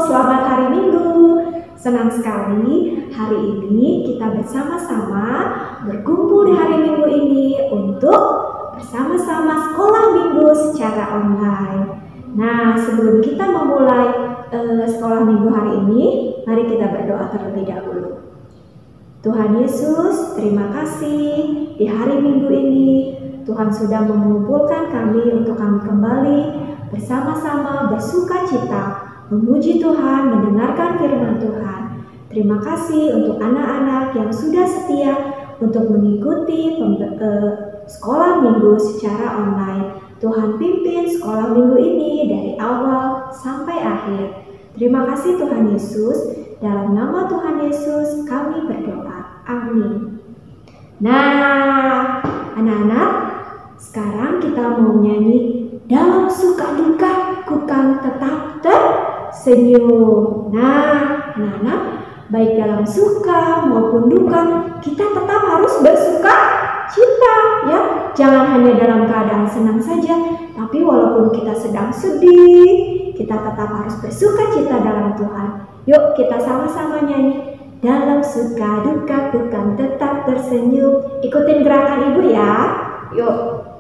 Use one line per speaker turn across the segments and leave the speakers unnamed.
selamat hari Minggu. Senang sekali hari ini kita bersama-sama berkumpul di hari Minggu ini untuk bersama-sama sekolah Minggu secara online. Nah, sebelum kita memulai sekolah Minggu hari ini, mari kita berdoa terlebih dahulu. Tuhan Yesus, terima kasih di hari Minggu ini Tuhan sudah mengumpulkan kami untuk kami kembali bersama-sama bersuka cita, memuji Tuhan, mendengarkan firman Tuhan. Terima kasih untuk anak-anak yang sudah setia untuk mengikuti sekolah minggu secara online. Tuhan pimpin sekolah minggu ini dari awal sampai akhir. Terima kasih Tuhan Yesus. Dalam nama Tuhan Yesus kami berdoa. Amin. Nah, anak-anak, sekarang kita mau nyanyi dalam suka duka ku kan tetap tersenyum. Nah, anak-anak, baik dalam suka maupun duka, kita tetap harus bersuka cita, ya. Jangan hanya dalam keadaan senang saja, tapi walaupun kita sedang sedih, kita tetap harus bersuka cita dalam Tuhan. Yuk kita sama-sama nyanyi. Dalam suka duka ku kan tetap tersenyum. Ikutin gerakan ibu ya. Yuk.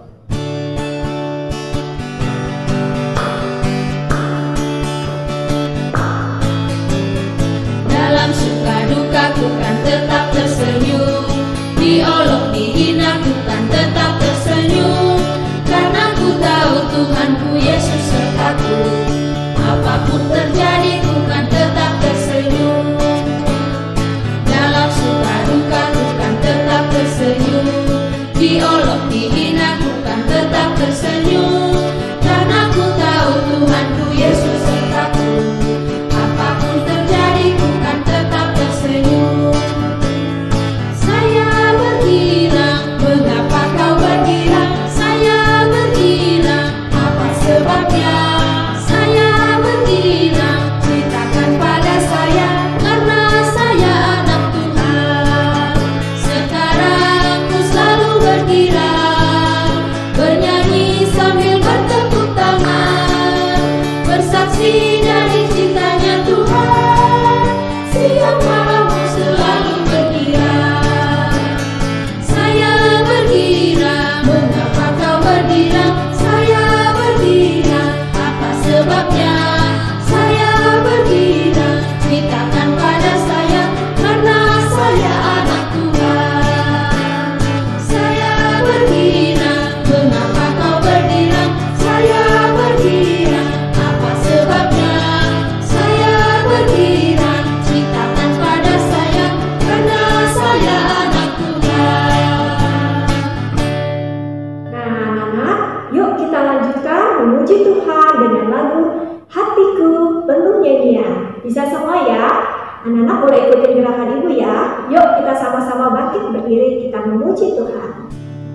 Dalam suka duka ku kan tetap tersenyum, diolok dihina ku kan tetap tersenyum, karena ku tahu Tuhanku Yesus sertaku. Apapun terjadi ku kan tetap tersenyum. Dalam suka duka ku kan tetap tersenyum, diolok dihina ku kan tetap tersenyum, karena ku tahu Tuhanku Yesus sertaku. Apapun terjadi ku kan tetap tersenyum. Saya bergirang, mengapa kau bergirang? Saya bergirang, apa sebabnya? Saya bergirang, ceritakan pada saya, karena saya anak Tuhan. Sekarang ku selalu bergirang, bernyanyi sambil bertepuk tangan, bersaksi dari cintanya Tuhan. Siang malam ku selalu bergirang. Saya bergirang, mengapa kau bergirang? Saya bergirang, apa sebabnya? Saya bergirang, ceritakan pada saya, karena saya anak Tuhan. Saya bergirang, mengapa kau bergirang? Saya bergirang, apa sebabnya? Saya bergirang, ceritakan pada saya, karena saya anak Tuhan.
Nah, anak-anak, yuk kita lanjutkan memuji Tuhan dengan lagu Hatiku Penuh Nyanyian. Bisa semua ya? Anak-anak boleh ikutin gerakan ibu ya. Yuk kita sama-sama bangkit berdiri, kita memuji Tuhan.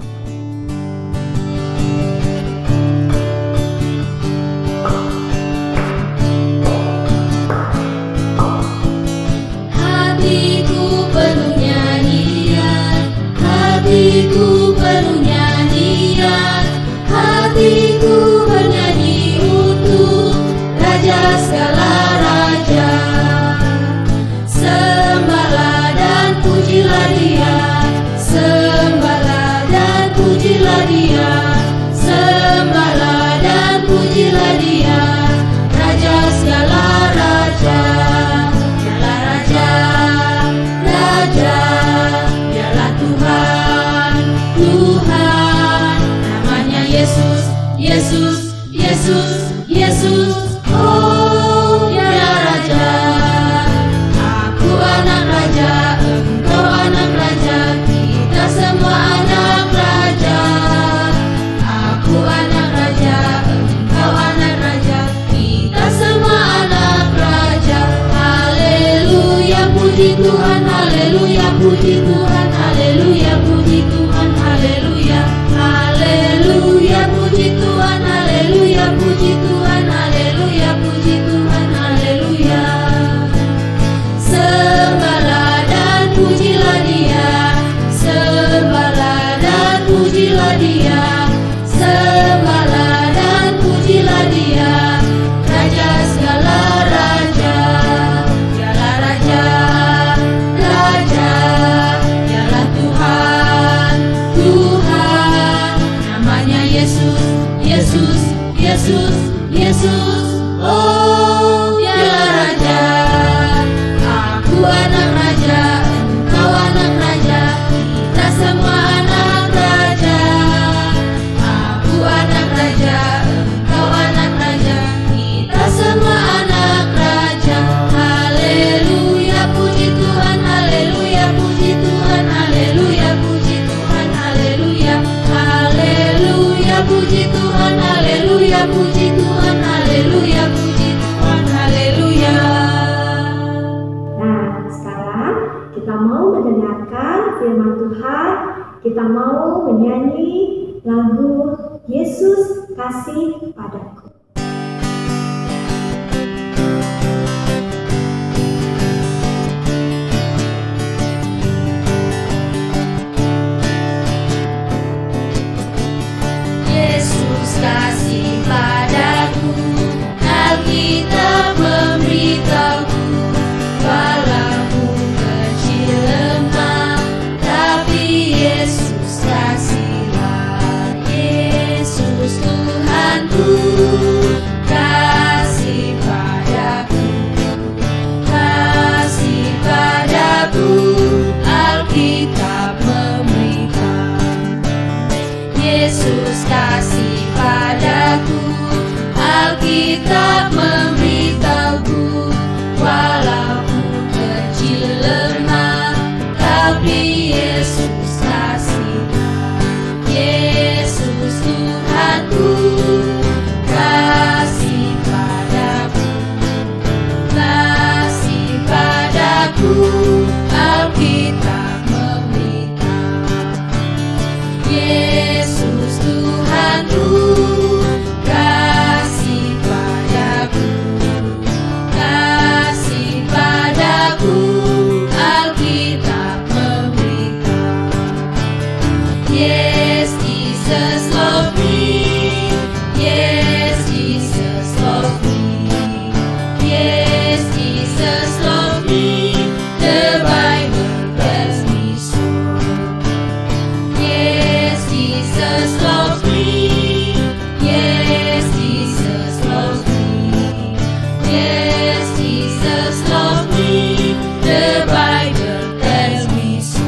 Hatiku penuh nyanyian, hatiku penuh nyanyian, hatiku bernyanyi untuk Raja segala raja. Sembahlah dan pujilah Dia, sembahlah
firman Tuhan, kita mau menyanyi lagu Yesus Kasih Padaku.
Yesus kasih padaku, Alkitab memberitahu, walaupun kecil lemah, tapi Yesus kasihlah. Yesus Tuhanku, kasih padaku, kasih padaku, Alkitab memberitahu. Yesus kasih padaku, Alkitab memberitahu, walaupun kecil lemah, tapi Yesus kasihlah. Yesus Tuhanku, kasih padaku, kasih padaku, Alkitab memberitahu. Yesus Tuhanku, kasih padaku, kasih padaku, Alkitab memberitahu. Yes, Jesus love me. Yes, Jesus love me. Yes, Jesus love me. The Bible tells me so. Yes, Jesus loves me. Yes, Jesus loves me. Yes, Jesus loves me. The Bible tells me so.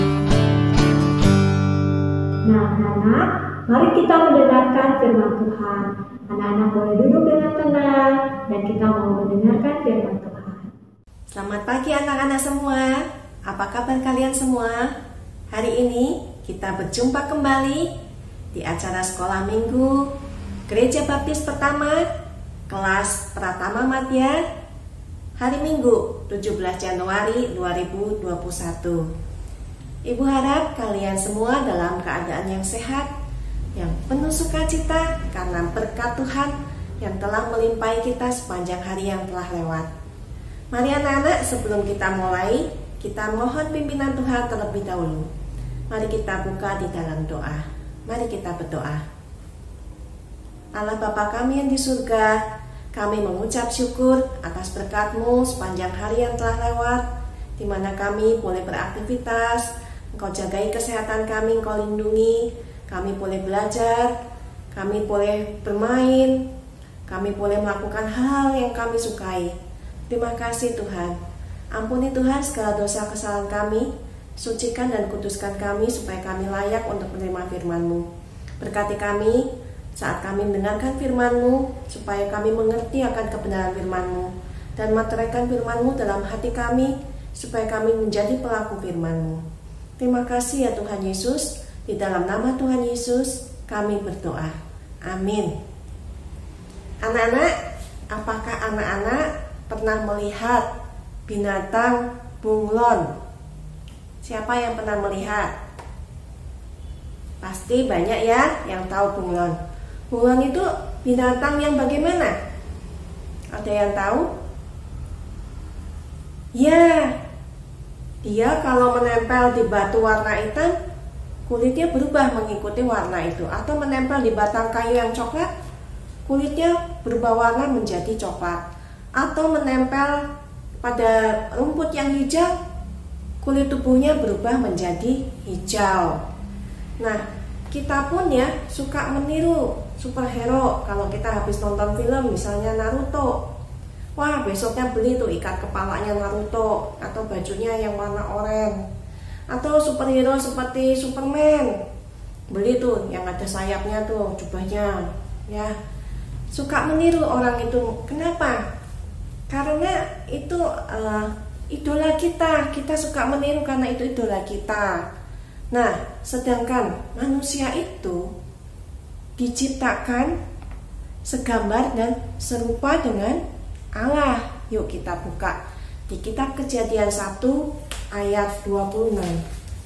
Nah, anak-anak, mari kita mendengarkan firman Tuhan. Anak-anak boleh duduk dengan tenang dan kita mau mendengarkan firman Tuhan.
Selamat pagi anak-anak semua. Apa kabar kalian semua? Hari ini kita berjumpa kembali di acara sekolah minggu Gereja Baptis Pertama kelas Pratama Madya hari Minggu 17 Januari 2021. Ibu harap kalian semua dalam keadaan yang sehat, yang penuh sukacita karena berkat Tuhan yang telah melimpahi kita sepanjang hari yang telah lewat. Mari anak-anak, sebelum kita mulai, kita mohon pimpinan Tuhan terlebih dahulu. Mari kita buka di dalam doa. Mari kita berdoa. Allah Bapa kami yang di surga, kami mengucap syukur atas berkat-Mu sepanjang hari yang telah lewat, di mana kami boleh beraktivitas, Engkau jagai kesehatan kami, Engkau lindungi, kami boleh belajar, kami boleh bermain, kami boleh melakukan hal yang kami sukai. Terima kasih Tuhan. Ampuni Tuhan segala dosa kesalahan kami, sucikan dan kuduskan kami supaya kami layak untuk menerima firman-Mu. Berkati kami saat kami mendengarkan firman-Mu, supaya kami mengerti akan kebenaran firman-Mu, dan meteraikan firman-Mu dalam hati kami, supaya kami menjadi pelaku firman-Mu. Terima kasih ya Tuhan Yesus. Di dalam nama Tuhan Yesus kami berdoa. Amin. Anak-anak, apakah anak-anak pernah melihat binatang bunglon? Siapa yang pernah melihat? Pasti banyak ya yang tahu bunglon. Bunglon itu binatang yang bagaimana? Ada yang tahu? Ya, dia kalau menempel di batu warna hitam, kulitnya berubah mengikuti warna itu. Atau menempel di batang kayu yang coklat, kulitnya berubah warna menjadi coklat. Atau menempel pada rumput yang hijau, kulit tubuhnya berubah menjadi hijau. Nah, kita pun ya suka meniru superhero. Kalau kita habis nonton film misalnya Naruto, wah besoknya beli tuh ikat kepalanya Naruto, atau bajunya yang warna oranye. Atau superhero seperti Superman, beli tuh yang ada sayapnya tuh jubahnya ya. Suka meniru orang itu. Kenapa? Karena itu idola kita. Kita suka meniru karena itu idola kita. Nah, sedangkan manusia itu diciptakan segambar dan serupa dengan Allah. Yuk kita buka di kitab Kejadian 1 ayat 26.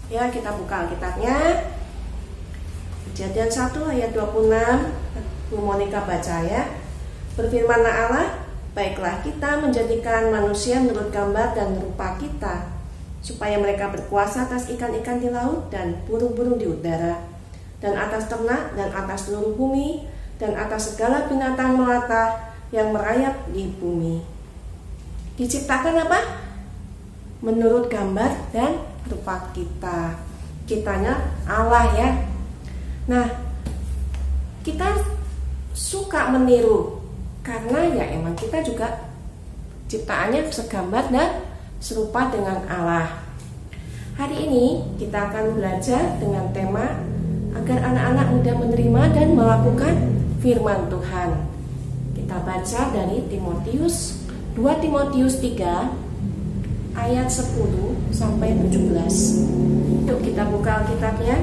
Ya, kita buka Alkitabnya. Kejadian 1 ayat 26. Bu Monica baca ya. Berfirmanlah Allah, baiklah kita menjadikan manusia menurut gambar dan rupa kita, supaya mereka berkuasa atas ikan-ikan di laut dan burung-burung di udara, dan atas ternak dan atas seluruh bumi, dan atas segala binatang melata yang merayap di bumi. Diciptakan apa? Menurut gambar dan rupa kita. Kitanya Allah ya. Nah, kita suka meniru karena ya emang kita juga ciptaannya segambar dan serupa dengan Allah. Hari ini kita akan belajar dengan tema agar anak-anak mudah menerima dan melakukan firman Tuhan. Kita baca dari 2 Timotius 3 ayat 10 sampai 17. Yuk kita buka Alkitabnya.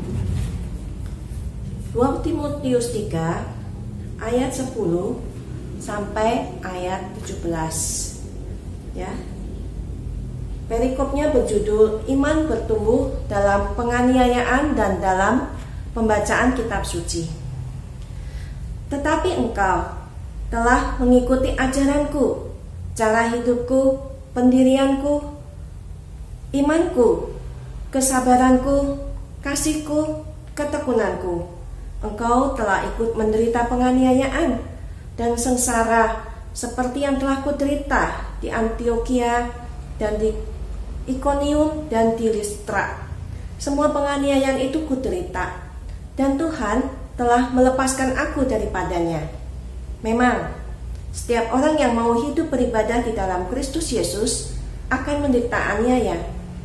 2 Timotius 3 ayat 10 sampai ayat 17. Ya. Perikopnya berjudul Iman bertumbuh dalam penganiayaan dan dalam pembacaan kitab suci. Tetapi engkau telah mengikuti ajaranku, cara hidupku, pendirianku, imanku, kesabaranku, kasihku, ketekunanku. Engkau telah ikut menderita penganiayaan dan sengsara seperti yang telah kuderita di Antiokhia dan di Ikonium dan di Listra. Semua penganiayaan itu kuderita, dan Tuhan telah melepaskan aku daripadanya. Memang setiap orang yang mau hidup beribadah di dalam Kristus Yesus akan menderita aniaya,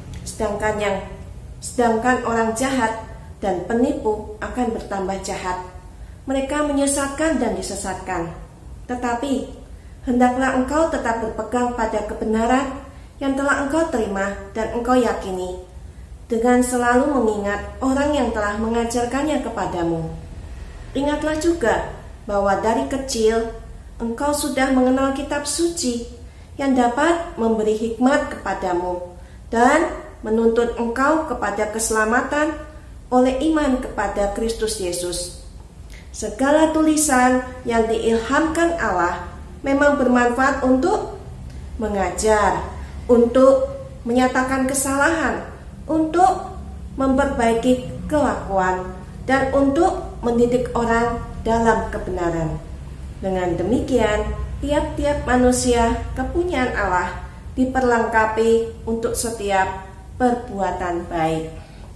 sedangkan orang jahat dan penipu akan bertambah jahat. Mereka menyesatkan dan disesatkan. Tetapi hendaklah engkau tetap berpegang pada kebenaran yang telah engkau terima dan engkau yakini, dengan selalu mengingat orang yang telah mengajarkannya kepadamu. Ingatlah juga bahwa dari kecil engkau sudah mengenal kitab suci yang dapat memberi hikmat kepadamu dan menuntun engkau kepada keselamatan oleh iman kepada Kristus Yesus. Segala tulisan yang diilhamkan Allah memang bermanfaat untuk mengajar, untuk menyatakan kesalahan, untuk memperbaiki kelakuan, dan untuk mendidik orang dalam kebenaran. Dengan demikian, tiap-tiap manusia kepunyaan Allah diperlengkapi untuk setiap perbuatan baik.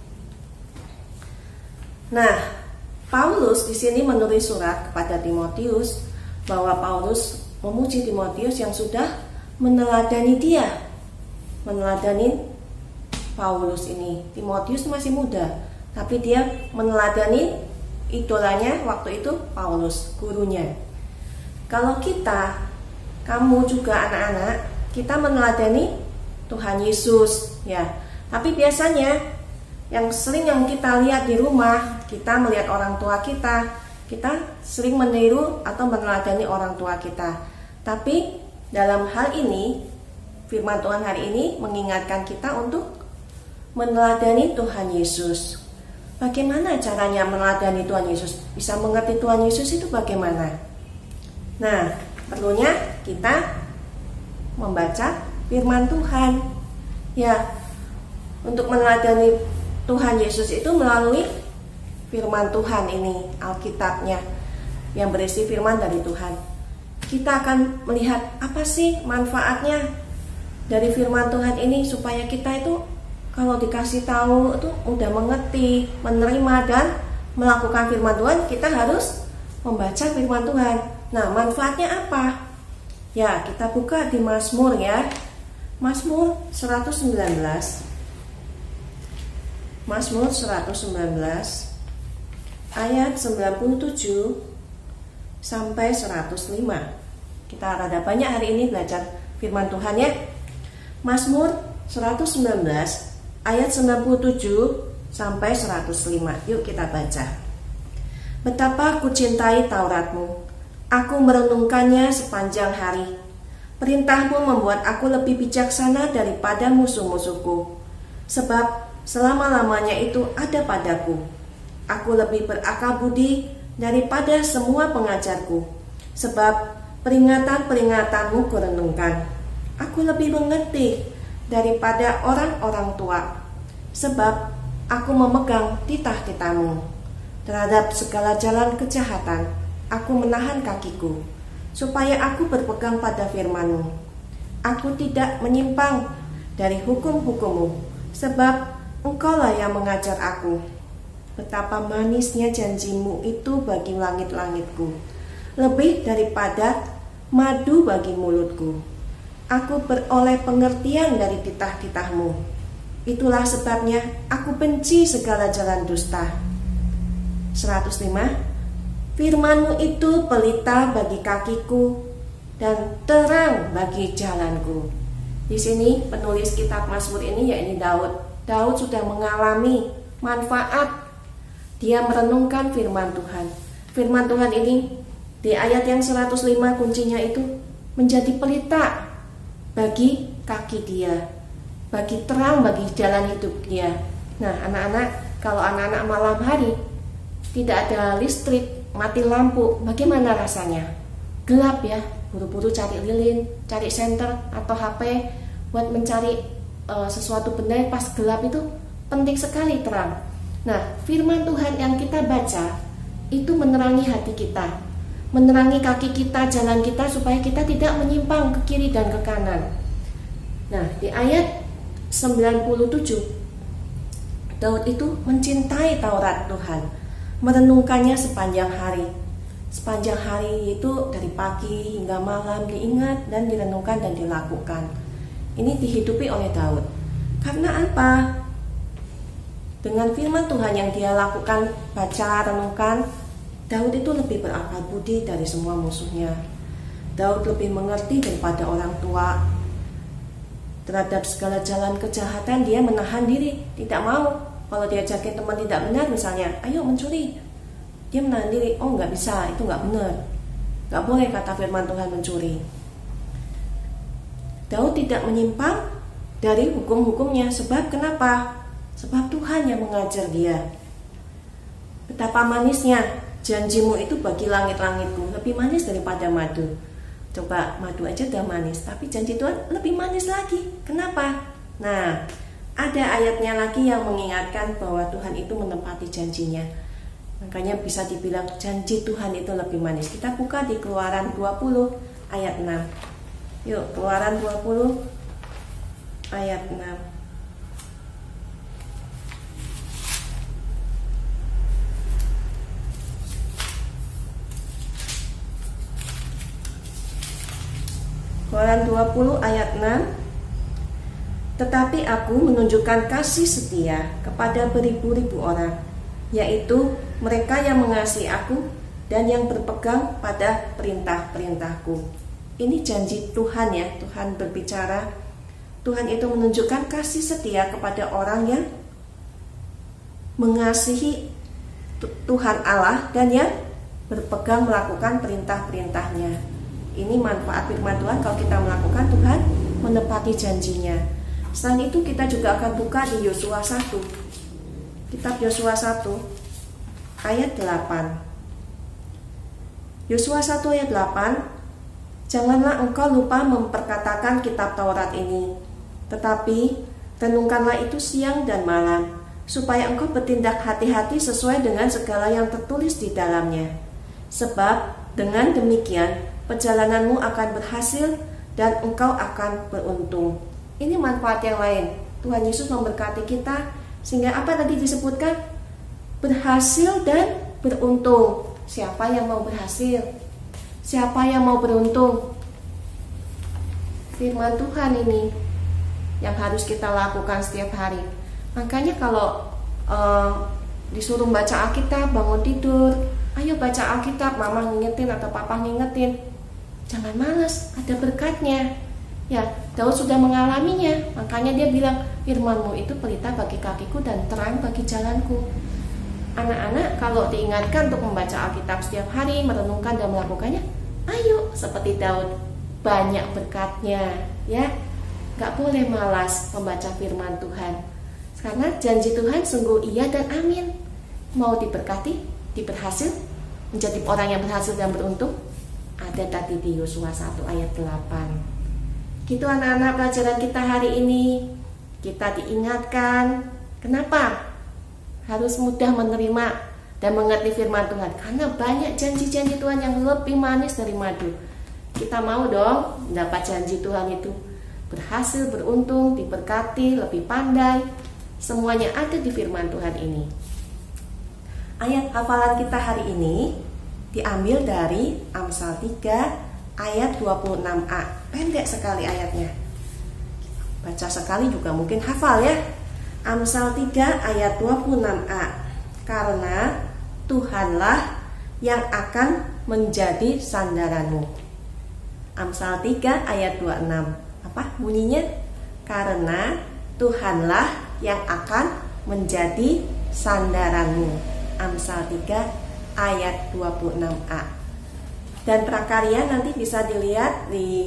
Nah, Paulus di sini menulis surat kepada Timotius bahwa Paulus memuji Timotius yang sudah meneladani dia. Meneladani Paulus ini. Timotius masih muda, tapi dia meneladani idolanya waktu itu Paulus, gurunya. Kalau kamu juga anak-anak, kita meneladani Tuhan Yesus, ya. Tapi biasanya yang kita lihat di rumah, kita melihat orang tua kita sering meniru atau meneladani orang tua kita. Tapi dalam hal ini, firman Tuhan hari ini mengingatkan kita untuk meneladani Tuhan Yesus. Bagaimana caranya meneladani Tuhan Yesus? Bisa mengerti Tuhan Yesus itu bagaimana? Nah, perlunya kita membaca firman Tuhan. Ya, untuk meneladani Tuhan Yesus itu melalui firman Tuhan ini, Alkitabnya, yang berisi firman dari Tuhan. Kita akan melihat apa sih manfaatnya dari firman Tuhan ini, supaya kita itu kalau dikasih tahu itu mudah mengerti, menerima dan melakukan firman Tuhan. Kita harus membaca firman Tuhan. Nah, manfaatnya apa? Ya, kita buka di Mazmur ya. Mazmur 119. Mazmur 119 ayat 97 sampai 105. Kita rada banyak hari ini belajar firman Tuhan ya. Mazmur 119 ayat 97 sampai 105. Yuk kita baca. Betapa ku cintai Tauratmu, aku merenungkannya sepanjang hari. Perintahmu membuat aku lebih bijaksana daripada musuh-musuhku. Sebab selama-lamanya itu ada padaku. Aku lebih berakal budi daripada semua pengajarku, sebab peringatan-peringatanmu kurenungkan. Aku lebih mengerti daripada orang-orang tua, sebab aku memegang titah-titahmu. Terhadap segala jalan kejahatan, aku menahan kakiku, supaya aku berpegang pada firman-Mu. Aku tidak menyimpang dari hukum-hukum-Mu, sebab Engkaulah yang mengajar aku. Betapa manisnya janji-Mu itu bagi langit-langitku, lebih daripada madu bagi mulutku. Aku beroleh pengertian dari titah-titah-Mu. Itulah sebabnya aku benci segala jalan dusta. 105. Firman-Mu itu pelita bagi kakiku dan terang bagi jalanku. Di sini penulis kitab Mazmur ini yakni Daud. Daud sudah mengalami manfaat. Dia merenungkan firman Tuhan. Firman Tuhan ini di ayat yang 105 kuncinya itu menjadi pelita bagi kaki dia, bagi terang bagi jalan hidup dia. Nah, anak-anak, kalau anak-anak malam hari tidak ada listrik, mati lampu, bagaimana rasanya? Gelap ya, buru-buru cari lilin, cari senter atau HP buat mencari sesuatu benda yang pas gelap itu penting sekali terang. Nah, firman Tuhan yang kita baca itu menerangi hati kita, menerangi kaki kita, jalan kita, supaya kita tidak menyimpang ke kiri dan ke kanan. Nah, di ayat 97 Daud itu mencintai Taurat Tuhan, merenungkannya sepanjang hari. Sepanjang hari itu dari pagi hingga malam diingat dan direnungkan dan dilakukan. Ini dihidupi oleh Daud. Karena apa? Dengan firman Tuhan yang dia lakukan, baca, renungkan, Daud itu lebih berakal budi dari semua musuhnya. Daud lebih mengerti daripada orang tua. Terhadap segala jalan kejahatan dia menahan diri, tidak mau. Kalau diajakin teman tidak benar misalnya, ayo mencuri, dia menahan diri. Oh, nggak bisa, itu nggak benar, nggak boleh kata firman Tuhan mencuri. Daud tidak menyimpang dari hukum-hukumnya. Sebab kenapa? Sebab Tuhan yang mengajar dia. Betapa manisnya janji-Mu itu bagi langit-langitku, lebih manis daripada madu. Coba, madu aja udah manis, tapi janji Tuhan lebih manis lagi. Kenapa? Nah, ada ayatnya lagi yang mengingatkan bahwa Tuhan itu menepati janjinya. Makanya bisa dibilang janji Tuhan itu lebih manis. Kita buka di Keluaran 20 ayat 6. Yuk, Keluaran 20 ayat 6. Keluaran 20 ayat 6. Tetapi aku menunjukkan kasih setia kepada beribu-ribu orang, yaitu mereka yang mengasihi aku dan yang berpegang pada perintah-perintahku. Ini janji Tuhan ya, Tuhan berbicara. Tuhan itu menunjukkan kasih setia kepada orang yang mengasihi Tuhan Allah dan yang berpegang melakukan perintah-perintahnya. Ini manfaat firman Tuhan. Kalau kita melakukan, Tuhan menepati janjinya. Selain itu kita juga akan buka di Yosua 1. Kitab Yosua 1 ayat 8. Yosua 1 ayat 8. Janganlah engkau lupa memperkatakan kitab Taurat ini, tetapi renungkanlah itu siang dan malam, supaya engkau bertindak hati-hati sesuai dengan segala yang tertulis di dalamnya. Sebab dengan demikian perjalananmu akan berhasil dan engkau akan beruntung. Ini manfaat yang lain. Tuhan Yesus memberkati kita sehingga apa tadi disebutkan? Berhasil dan beruntung. Siapa yang mau berhasil? Siapa yang mau beruntung? Firman Tuhan ini yang harus kita lakukan setiap hari. Makanya kalau disuruh baca Alkitab, bangun tidur, ayo baca Alkitab, mama ngingetin atau papa ngingetin, jangan malas, ada berkatnya. Ya, Daud sudah mengalaminya, makanya dia bilang, firman-Mu itu pelita bagi kakiku dan terang bagi jalanku. Anak-anak kalau diingatkan untuk membaca Alkitab setiap hari, merenungkan dan melakukannya, ayo seperti Daud, banyak berkatnya ya. Gak boleh malas membaca firman Tuhan. Karena janji Tuhan sungguh iya dan amin. Mau diberkati, diberhasil, menjadi orang yang berhasil dan beruntung. Ada tadi di Yosua 1 ayat 8. Gitu anak-anak, pelajaran kita hari ini. Kita diingatkan, kenapa harus mudah menerima dan mengerti firman Tuhan. Karena banyak janji-janji Tuhan yang lebih manis dari madu. Kita mau dong mendapat janji Tuhan itu. Berhasil, beruntung, diberkati, lebih pandai. Semuanya ada di firman Tuhan ini. Ayat hafalan kita hari ini diambil dari Amsal 3 ayat 26a. Pendek sekali ayatnya. Baca sekali juga mungkin hafal ya. Amsal 3 ayat 26a. Karena Tuhanlah yang akan menjadi sandaranmu. Amsal 3 ayat 26. Apa bunyinya? Karena Tuhanlah yang akan menjadi sandaranmu. Amsal 3 ayat 26a. Dan prakarya nanti bisa dilihat di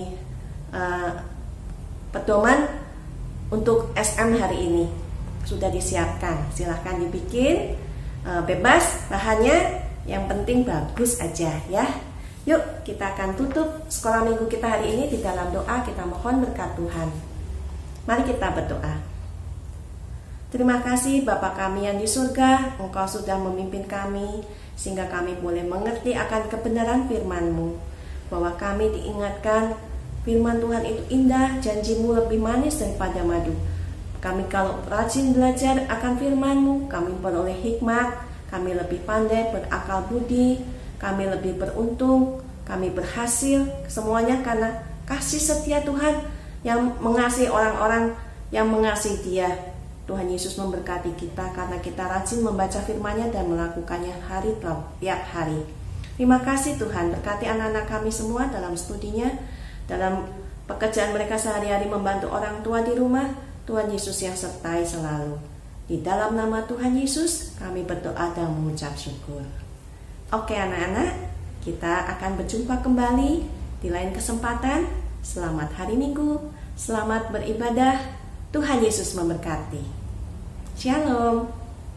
pedoman untuk SM hari ini. Sudah disiapkan, silahkan dibikin, bebas bahannya, yang penting bagus aja ya. Yuk kita akan tutup sekolah minggu kita hari ini di dalam doa. Kita mohon berkat Tuhan. Mari kita berdoa. Terima kasih Bapa kami yang di surga, Engkau sudah memimpin kami sehingga kami boleh mengerti akan kebenaran firman-Mu, bahwa kami diingatkan firman Tuhan itu indah, janji-Mu lebih manis daripada madu. Kami kalau rajin belajar akan firman-Mu, kami beroleh hikmat, kami lebih pandai, berakal budi, kami lebih beruntung, kami berhasil, semuanya karena kasih setia Tuhan yang mengasihi orang-orang yang mengasihi Dia. Tuhan Yesus memberkati kita karena kita rajin membaca firman-Nya dan melakukannya tiap hari. Terima kasih Tuhan, berkati anak-anak kami semua dalam studinya, dalam pekerjaan mereka sehari-hari membantu orang tua di rumah. Tuhan Yesus yang sertai selalu. Di dalam nama Tuhan Yesus kami berdoa dan mengucap syukur. Oke anak-anak, kita akan berjumpa kembali di lain kesempatan. Selamat hari Minggu, selamat beribadah. Tuhan Yesus memberkati. Shalom.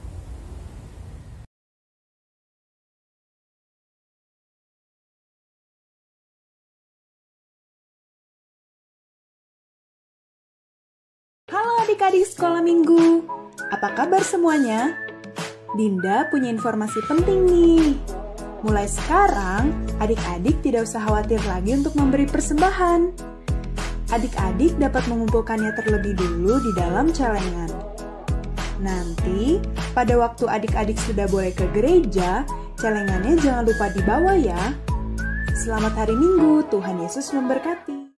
Halo adik-adik sekolah minggu, apa kabar semuanya? Dinda punya informasi penting nih. Mulai sekarang, adik-adik tidak usah khawatir lagi untuk memberi persembahan. Adik-adik dapat mengumpulkannya terlebih dulu di dalam celengan. Nanti, pada waktu adik-adik sudah boleh ke gereja, celengannya jangan lupa dibawa ya. Selamat hari Minggu, Tuhan Yesus memberkati.